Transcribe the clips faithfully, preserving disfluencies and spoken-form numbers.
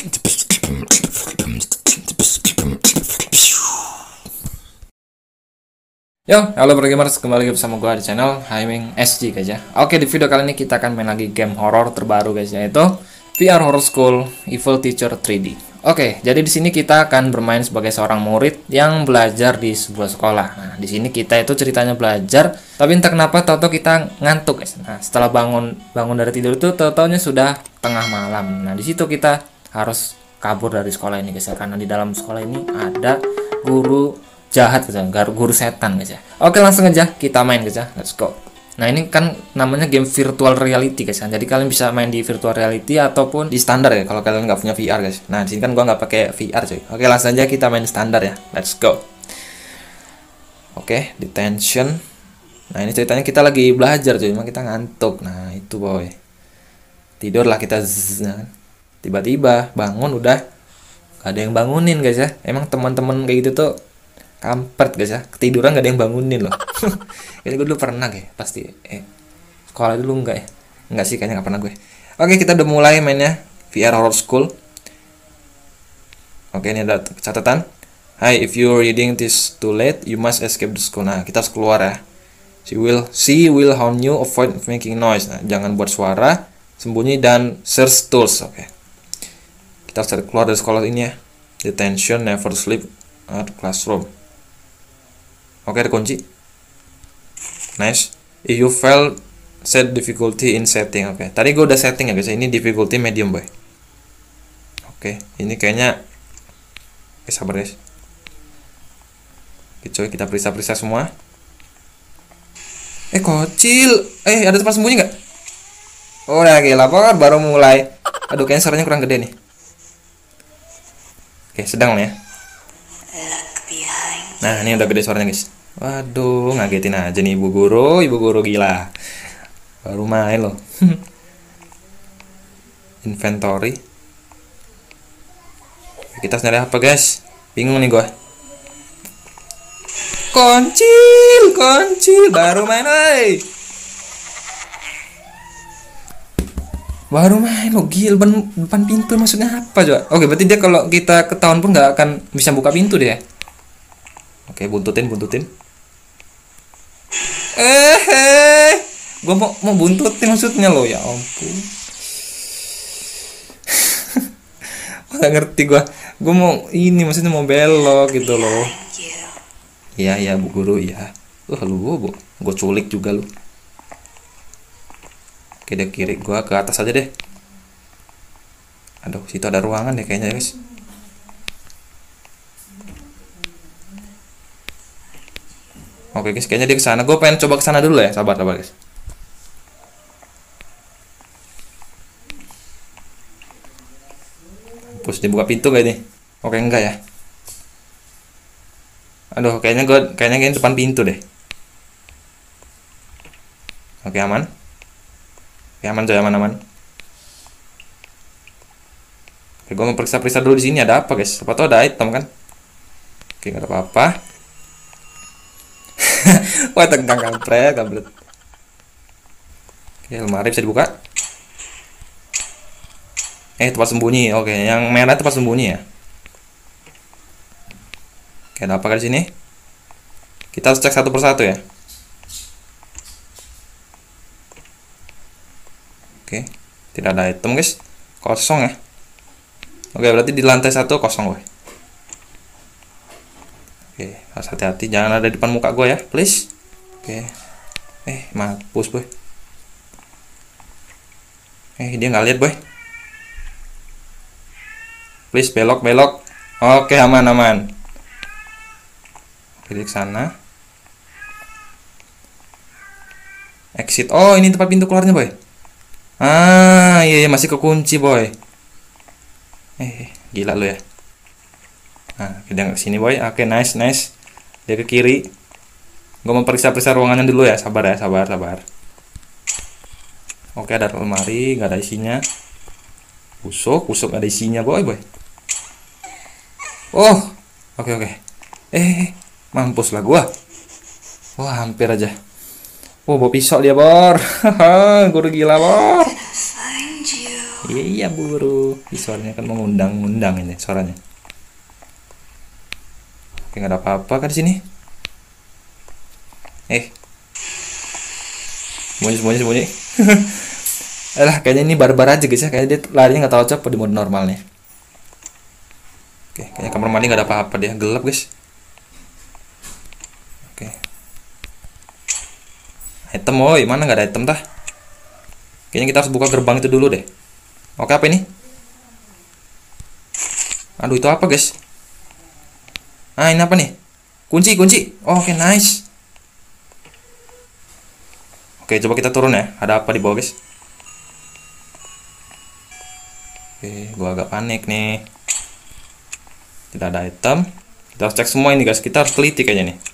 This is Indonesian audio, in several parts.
Yo, halo bro gamers, kembali lagi bersama gue di channel Haiming S G guys ya. Oke, di video kali ini kita akan main lagi game horror terbaru guys, yaitu V R Horror School Evil Teacher tiga D. Oke, jadi di sini kita akan bermain sebagai seorang murid yang belajar di sebuah sekolah. Nah, di sini kita itu ceritanya belajar, tapi entah kenapa tahu-tahu kita ngantuk guys. Nah, setelah bangun bangun dari tidur itu tahu-taunya sudah tengah malam. Nah, di situ kita harus kabur dari sekolah ini guys ya, karena di dalam sekolah ini ada guru jahat guys ya, guru setan guys ya. Oke, langsung aja kita main guys ya, let's go. Nah, ini kan namanya game virtual reality guys kan, jadi kalian bisa main di virtual reality ataupun di standar ya kalau kalian nggak punya V R guys. Nah, di sini kan gua nggak pakai V R coy. Oke, langsung aja kita main standar ya, let's go. Oke, detention. Nah, ini ceritanya kita lagi belajar coy, emang kita ngantuk. Nah, itu boy, tidurlah kita. Tiba-tiba bangun udah gak ada yang bangunin guys ya. Emang teman-teman kayak gitu tuh kampret guys ya, ketiduran gak ada yang bangunin loh. Ini gue dulu pernah kayak pasti eh sekolah dulu enggak ya, enggak sih kayaknya nggak pernah gue. Oke, kita udah mulai mainnya V R Horror School. Oke, ini ada catatan. Hi, if you reading this too late, you must escape the school. Nah, kita harus keluar ya. She will she will harm you, avoid making noise. Nah, jangan buat suara, sembunyi dan search tools. Oke, kita harus cari keluar dari sekolah ini ya. Detention, never sleep at classroom. Oke, ada kunci. Nice. If you fail, set difficulty in setting. Oke, tadi gue udah setting ya guys. Ini difficulty medium boy. Oke, ini kayaknya. Oke, sabar guys. Oke coy, kita periksa-periksa semua. Eh, kocil. Eh, ada tempat sembunyi nggak? Oh, udah gila banget, baru mulai. Aduh, kayaknya suaranya kurang gede nih. Oke, sedang lah ya. Nah, ini udah gede suaranya guys. Waduh, ngagetin aja nih ibu guru, ibu guru gila. Baru main loh. Inventory. Kita harus nyari apa guys? Bingung nih gua. Koncil, koncil, baru main oi. Baru main lo, gil depan, depan pintu maksudnya apa coba? Oke, berarti dia kalau kita ketahuan pun nggak akan bisa buka pintu deh ya. Oke, buntutin, buntutin. Eh, eh. Gue mau mau buntutin maksudnya lo, ya ampun. Gak ngerti gue. Gue mau ini maksudnya mau belok gitu loh. Iya, iya bu guru ya. Uh, lu bu, gue culik juga lu. Oke, deh kiri, gue ke atas aja deh. Aduh, situ ada ruangan deh kayaknya guys. Oke guys, kayaknya dia ke sana. Gue pengen coba ke sana dulu ya. Sabar, sabar guys. Terus dibuka pintu gak ini? Oke, enggak ya. Aduh, kayaknya gue kayaknya ini depan pintu deh. Oke, aman. Oke, aman coy, aman, aman. Oke, gue mau periksa-periksa dulu di sini ada apa guys. Siapa tahu ada item kan? Oke, nggak ada apa-apa. Wah, tegang kampret, kampret. Oke, lemari bisa dibuka. Eh, tempat sembunyi. Oke, yang merah tempat sembunyi ya. Oke, ada apa di sini? Kita harus cek satu persatu ya. Oke, tidak ada item guys. Kosong ya. Oke, berarti di lantai satu kosong boy. Oke, harus hati-hati, jangan ada di depan muka gue ya, please. Oke, eh mampus boy. Eh, dia nggak lihat boy. Please belok, belok. Oke, aman, aman. Oke, di sana. Exit. Oh, ini tempat pintu keluarnya boy. Ah, iya, iya masih kekunci boy. Eh, gila lu ya. Nah, kita ke sini boy. Oke, nice, nice. Dia ke kiri. Gue mau periksa-periksa ruangannya dulu ya. Sabar ya, sabar, sabar. Oke, ada lemari, nggak ada isinya. Busuk, busuk ada isinya boy, boy. Oh, oke, oke. Eh, mampus lah gua. Wah, hampir aja. Oh, bawa pisau dia bor. Guru gila bor. Iya iya buru. Ih, suaranya kan mengundang-undang ini suaranya. Oke, nggak ada apa-apa kan di sini. Eh, sembunyi sembunyi sembunyi. Alah, kayaknya ini barbar aja guys ya. Kayaknya dia larinya nggak tahu coba di mode normal nih. Oke, kayaknya kamar mandi nggak ada apa-apa dia, gelap guys. Oke. Item, woi, mana nggak ada item tah? Kayaknya kita harus buka gerbang itu dulu deh. Oke, apa ini? Aduh, itu apa guys? Ah, ini apa nih? Kunci, kunci. Oh, oke, nice. Oke, coba kita turun ya. Ada apa di bawah guys? Oke, gua agak panik nih. Tidak ada item. Kita harus cek semua ini guys. Kita harus teliti kayaknya nih.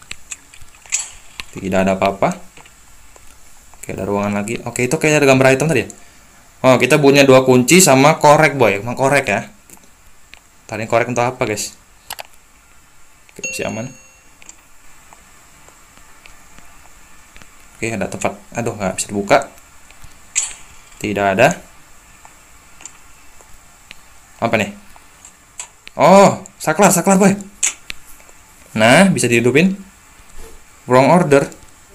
Tidak ada apa-apa. Oke, ada ruangan lagi. Oke, itu kayaknya ada gambar item tadi ya. Oh, kita punya dua kunci sama korek boy. Emang korek ya. Tadi korek untuk apa guys? Oke, masih aman. Oke, ada tempat. Aduh, nggak bisa dibuka. Tidak ada. Apa nih? Oh, saklar, saklar boy. Nah, bisa dihidupin. Wrong order.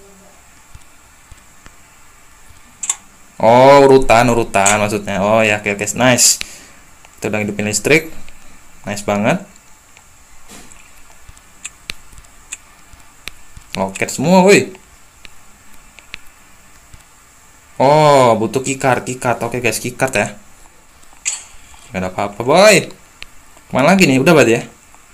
Oh, urutan, urutan maksudnya. Oh ya, oke, oke, nice. Kita udah hidupin listrik. Nice banget. Loket semua, woi. Oh, butuh keycard, keycard. Oke guys, keycard ya. Gak ada apa-apa, boy. Kemana lagi nih? Udah berarti ya.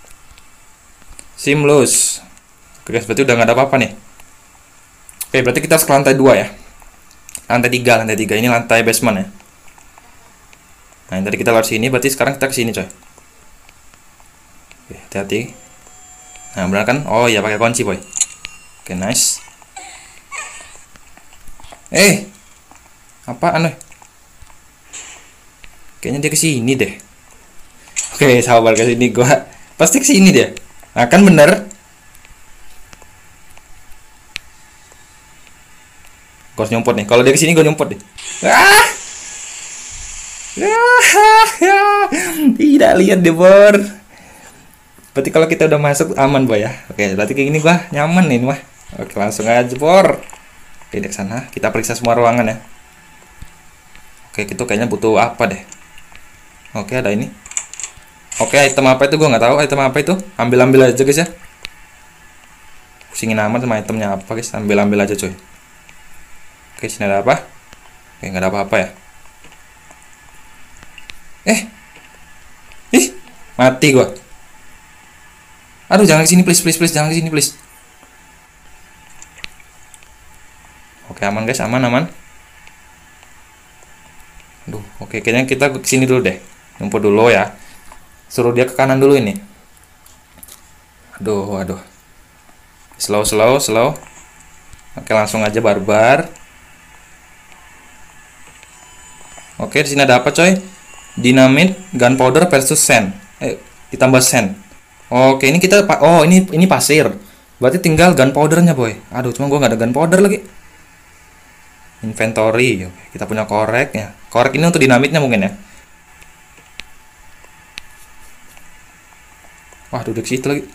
Seamless. Oke guys, berarti udah gak ada apa-apa nih. Oke, berarti kita harus ke lantai dua ya. Lantai tiga, lantai tiga. Ini lantai basement ya. Nah, tadi kita lewat sini, berarti sekarang kita ke sini, coy. Oke, hati-hati. Nah, benar kan? Oh iya, pakai kunci, boy. Oke, nice. Eh, apaan, weh? Kayaknya dia ke sini deh. Oke, sabar ke sini gua. Pasti ke sini dia. Nah, kan bener. Gua harus nyumput nih. Kalau dia ke sini gua nyumput deh. Ah! Tidak lihat deh, Bor. Berarti kalau kita udah masuk aman, boy ya. Oke, berarti kayak gini gua nyaman nih mah. Oke, langsung aja, Bor. Oke, dari sana kita periksa semua ruangan ya. Oke, itu kayaknya butuh apa deh. Oke, ada ini. Oke, item apa itu gue nggak tahu. Item apa itu? Ambil-ambil aja guys ya. Pusingin amat sama itemnya apa guys. Ambil-ambil aja coy. Oke, sini ada apa? Oke, nggak ada apa-apa ya. Eh, ih, mati gue. Aduh, jangan kesini please, please, please, jangan kesini please. Oke, aman guys, aman, aman. Aduh, oke, kayaknya kita kesini dulu deh. Ngumpul dulu ya. Suruh dia ke kanan dulu ini. Aduh, aduh. Slow, slow, slow. Oke, langsung aja barbar. Oke, di sini ada apa, coy? Dinamit, gunpowder versus sand. Eh, ditambah sand. Oke, ini kita oh, ini ini pasir. Berarti tinggal gunpowdernya, boy. Aduh, cuma gua nggak ada gunpowder lagi. Inventory. Oke, kita punya korek ya. Korek ini untuk dinamitnya mungkin ya. Wah, duduk situ lagi.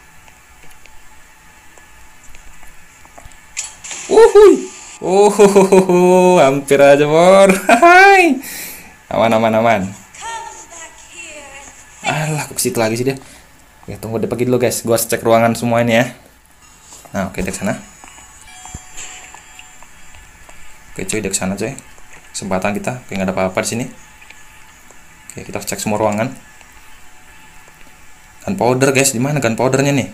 Uhuy. Oh, hampir aja, Bor. Hai. Aman, aman, aman. Alah, kok ke situ lagi sih dia. Oke, tunggu dia pergi dulu, guys. Gua harus cek ruangan semua ini ya. Nah, oke, dari sana. Oke, cuy, dari sana, cuy. Kesempatan kita. Oke, nggak ada apa-apa di sini. Oke, kita harus cek semua ruangan. Gunpowder guys, di mana gunpowdernya nih?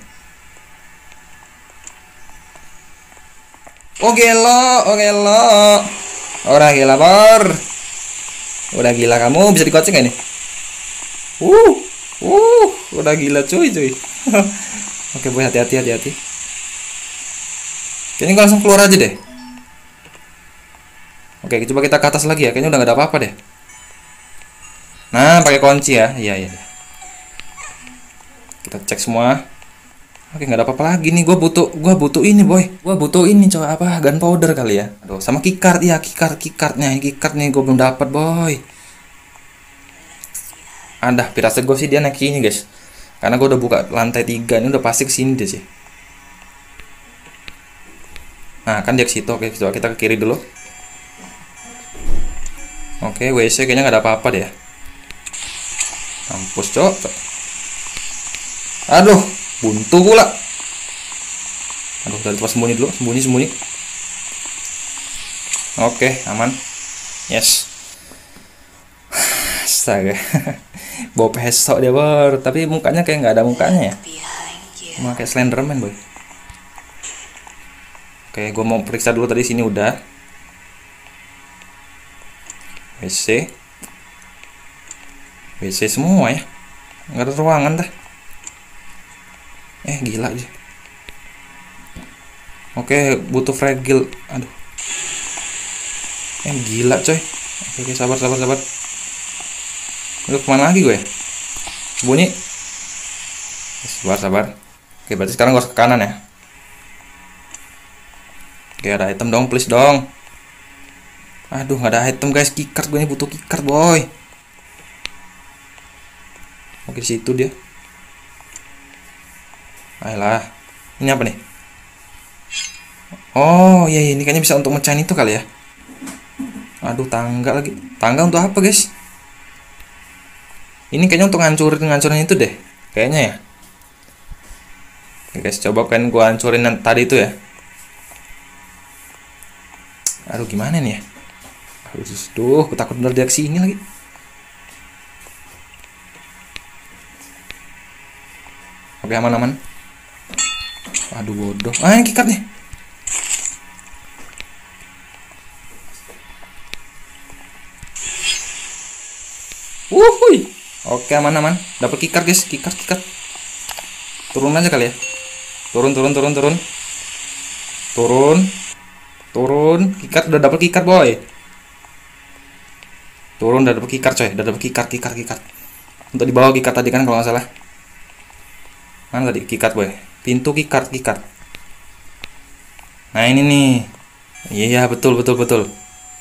Oh gelo, oh gelo. Orang gila, Bor. Udah gila kamu, bisa dikocek gak nih? Uh, uh, udah gila cuy, cuy. Oke, boy, hati-hati, hati-hati. Kayaknya gue langsung keluar aja deh. Oke, coba kita ke atas lagi ya. Kayaknya udah gak ada apa-apa deh. Nah, pakai kunci ya. Iya, iya. Kita cek semua. Oke, nggak ada apa-apa lagi nih. Gue butuh, gue butuh ini, boy. Gue butuh ini, coba apa? Gunpowder kali ya. Aduh, sama keycard ya, keycard, keycardnya, keycard nih gue belum dapat, boy. Ada pirasat gue sih dia naik sini guys, karena gue udah buka lantai tiga, ini udah pasti kesini dia sih. Nah kan dia ke situ. Oke, coba kita ke kiri dulu. Oke, W C kayaknya nggak ada apa-apa deh ya. Mampus cok. Aduh, buntu pula. Aduh, dari tempat sembunyi dulu, sembunyi sembunyi. Oke, aman. Yes. Astaga. Bawa pesok dia bor, tapi mukanya kayak nggak ada mukanya ya. Cuma kayak Slenderman boy. Oke, gue mau periksa dulu tadi sini udah. W C. W C semua ya. Nggak ada ruangan dah. Eh gila aja. Oke, butuh fragile. Aduh. Eh gila coy. Oke, oke sabar sabar sabar. Lu kemana lagi gue? Bunyi. Sabar sabar. Oke, berarti sekarang gue harus ke kanan ya. Oke, ada item dong, please dong. Aduh, nggak ada item guys. Keycard gue ini butuh keycard boy. Oke, di situ dia. Ayolah. Ini apa nih? Oh, iya, iya, ini kayaknya bisa untuk mecahin itu kali ya. Aduh, tangga lagi. Tangga untuk apa guys? Ini kayaknya untuk ngancurin ngancurin itu deh, kayaknya ya. Oke guys, coba kan gua hancurin tadi itu ya. Aduh, gimana nih ya? Aduh, duh, aku takut bener dia kesini lagi. Oke, aman-aman. Aduh, bodoh. Ah, ini keycard nih. Wuhui. Oke, aman-aman. Dapat keycard guys, keycard keycard. Turun aja kali ya. Turun turun turun turun. Turun. Turun. Keycard udah dapat keycard boy. Turun udah dapat keycard coy, udah dapat keycard keycard keycard. Untuk dibawa keycard tadi kan kalau nggak salah. Mana tadi keycard boy? Pintu keycard keycard. Nah, ini nih. Iya, betul betul betul.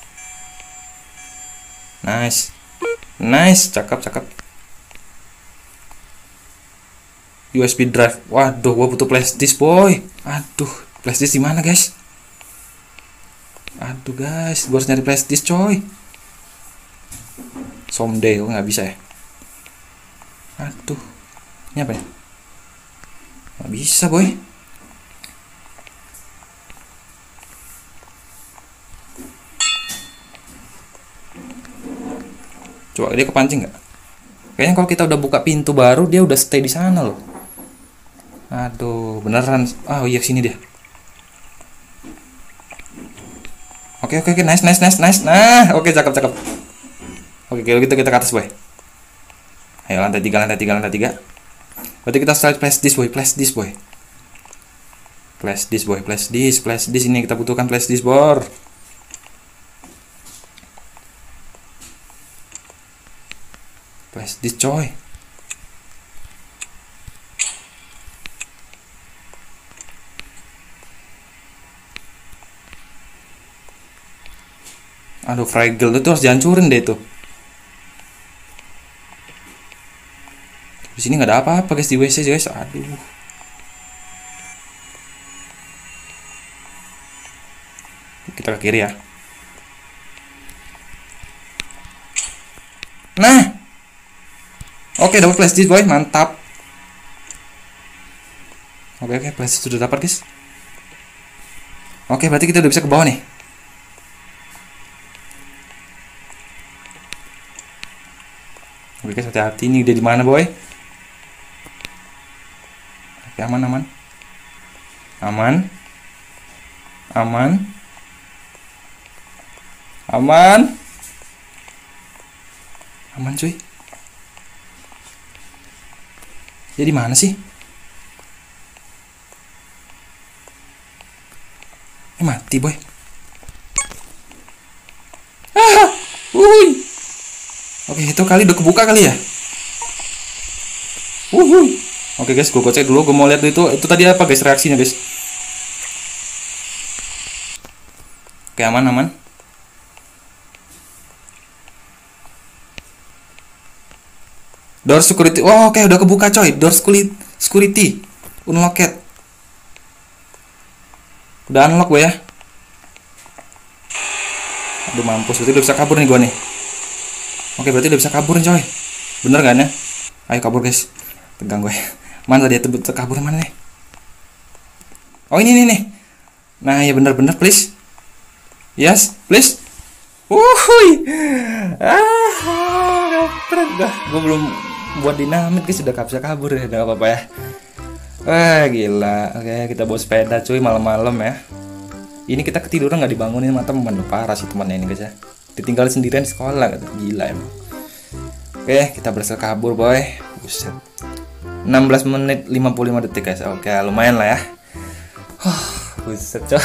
Nice. Nice, cakep cakep. U S B drive. Waduh, gua butuh flash disk boy. Aduh, flash disk di mana guys? Aduh guys, gua harus nyari flash disk coy. Someday, oh nggak bisa ya. Aduh, ini apa ya? Nggak bisa boy. Coba dia kepancing nggak? Kayaknya kalau kita udah buka pintu baru dia udah stay di sana loh. Aduh, beneran. Ah, oh iya sini dia. Oke oke oke, nice nice nice nice. Nah, oke cakep cakep. Oke, kalau gitu kita ke atas boy. Ayo lantai tiga lantai tiga lantai tiga. Berarti kita start flash disk boy, flash disk boy. Flash disk boy, flash disk, flash disk ini kita butuhkan flash disk bor. Flash disk coy. Aduh, fragile itu harus dihancurin deh itu. Di sini nggak ada apa-apa guys, di W C guys. Aduh. Kita ke kiri ya. Nah. Oke, dapat flash disk boy, mantap. Oke oke, flash disk sudah dapat guys. Oke, berarti kita udah bisa ke bawah nih. Oke guys, hati-hati nih, dia di mana boy? Oke, aman aman. Aman. Aman. Aman. Aman cuy. Dia di mana sih? Ini mati boy. Ah, wuih. Oke, itu kali udah kebuka kali ya. Wuih. Oke guys, gue cek dulu. Gue mau lihat itu. Itu tadi apa guys reaksinya guys? Oke, aman aman. Door security. Oh, oke, okay, udah kebuka coy. Door security. Security. Unlocked. Udah unlock gue ya. Aduh mampus, berarti udah bisa kabur nih gue nih. Oke, berarti udah bisa kabur nih coy. Bener kan ya? Ayo kabur guys. Tegang gue. Mana tadi itu kabur mana nih? Oh ini nih nih. Nah ya bener-bener please. Yes, please. Wuhui. Ah, keren dah. Gue belum buat dinamit guys, sudah gak bisa kabur ya. Udah apa-apa ya. Wah gila. Oke, kita bawa sepeda cuy malam-malam ya. Ini kita ketiduran nggak dibangunin sama teman. Parah sih temannya ini guys ya. Ditinggalin sendirian di sekolah gitu. Gila emang. Oke, kita berhasil kabur boy. Buset. enam belas menit lima puluh lima detik guys. Oke, lumayan lah ya. Huh, buset coy.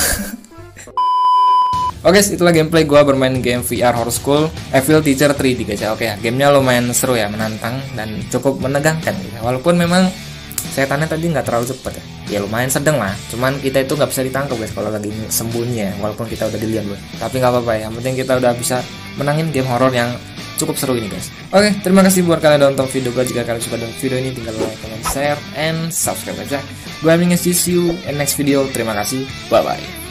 Oke, guys, itulah gameplay gua bermain game V R Horror School Evil Teacher tiga D guys ya. Oke, gamenya lumayan seru ya, menantang dan cukup menegangkan gitu. Walaupun memang setannya tadi nggak terlalu cepet ya. Ya lumayan sedang lah. Cuman kita itu nggak bisa ditangkap guys kalau lagi sembunyi ya. Walaupun kita udah dilihat loh. Tapi nggak apa-apa ya. Yang penting kita udah bisa menangin game horror yang cukup seru ini guys. Oke, terima kasih buat kalian udah nonton video gue. Jika kalian suka dengan video ini, tinggal like, comment, share, and subscribe aja. Gue Aming S G, see you in next video. Terima kasih. Bye bye.